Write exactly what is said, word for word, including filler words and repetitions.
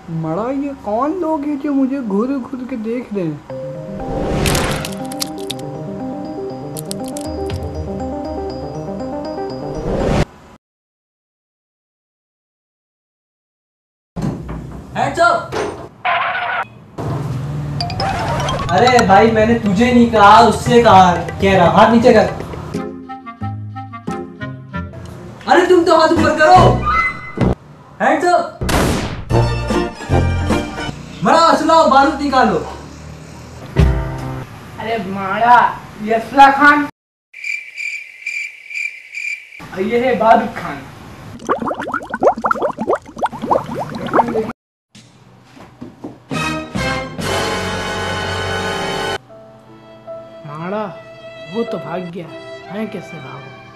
मड़ा ये कौन लोग हैं जो मुझे घूर घूर के देख रहे हैं? Hands up. अरे भाई मैंने तुझे नहीं कहा, उससे कहा। कह रहा हाथ नीचे कर। अरे तुम तो हाथ ऊपर करो। Hands up. बड़ा असला बारूद निकालो। अरे माड़ा ये असला खान और ये है बारूद खान। माड़ा वो तो भाग गया, मैं कैसे भागूं?